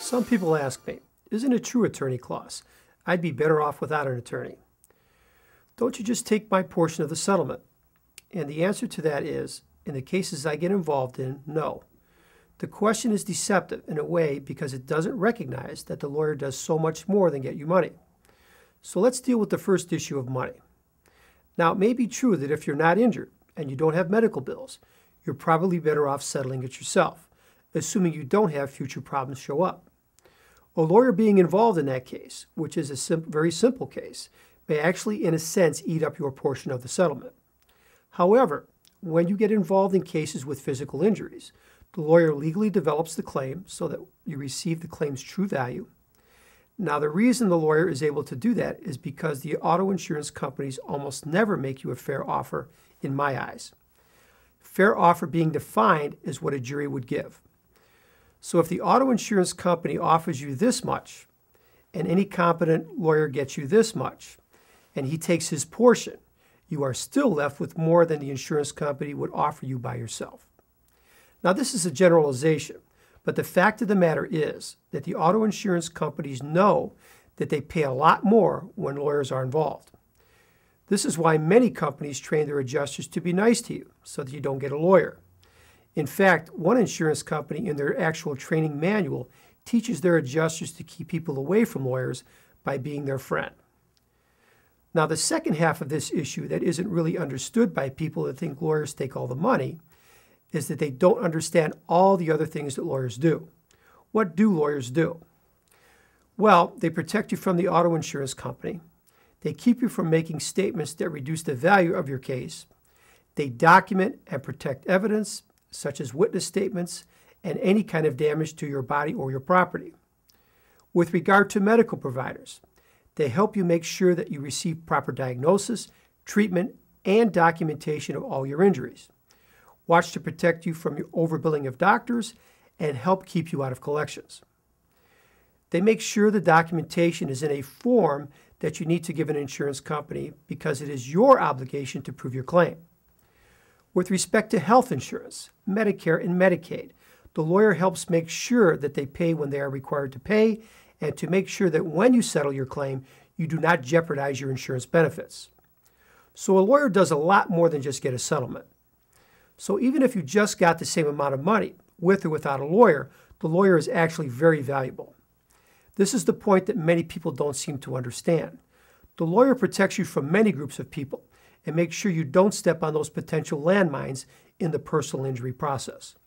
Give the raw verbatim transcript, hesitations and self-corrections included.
Some people ask me, isn't it true, attorney Claus? I'd be better off without an attorney. Don't you just take my portion of the settlement? And the answer to that is, in the cases I get involved in, no. The question is deceptive in a way because it doesn't recognize that the lawyer does so much more than get you money. So let's deal with the first issue of money. Now, it may be true that if you're not injured and you don't have medical bills, you're probably better off settling it yourself, assuming you don't have future problems show up. A lawyer being involved in that case, which is a sim- very simple case, may actually, in a sense, eat up your portion of the settlement. However, when you get involved in cases with physical injuries, the lawyer legally develops the claim so that you receive the claim's true value. Now, the reason the lawyer is able to do that is because the auto insurance companies almost never make you a fair offer, in my eyes. Fair offer being defined as what a jury would give. So if the auto insurance company offers you this much, and any competent lawyer gets you this much, and he takes his portion, you are still left with more than the insurance company would offer you by yourself. Now, this is a generalization, but the fact of the matter is that the auto insurance companies know that they pay a lot more when lawyers are involved. This is why many companies train their adjusters to be nice to you so that you don't get a lawyer. In fact, one insurance company in their actual training manual teaches their adjusters to keep people away from lawyers by being their friend. Now, the second half of this issue that isn't really understood by people that think lawyers take all the money is that they don't understand all the other things that lawyers do. What do lawyers do? Well, they protect you from the auto insurance company. They keep you from making statements that reduce the value of your case. They document and protect evidence, such as witness statements and any kind of damage to your body or your property. With regard to medical providers, they help you make sure that you receive proper diagnosis, treatment, and documentation of all your injuries. Watch to protect you from your overbilling of doctors and help keep you out of collections. They make sure the documentation is in a form that you need to give an insurance company because it is your obligation to prove your claim. With respect to health insurance, Medicare, and Medicaid, the lawyer helps make sure that they pay when they are required to pay and to make sure that when you settle your claim, you do not jeopardize your insurance benefits. So a lawyer does a lot more than just get a settlement. So even if you just got the same amount of money, with or without a lawyer, the lawyer is actually very valuable. This is the point that many people don't seem to understand. The lawyer protects you from many groups of people and makes sure you don't step on those potential landmines in the personal injury process.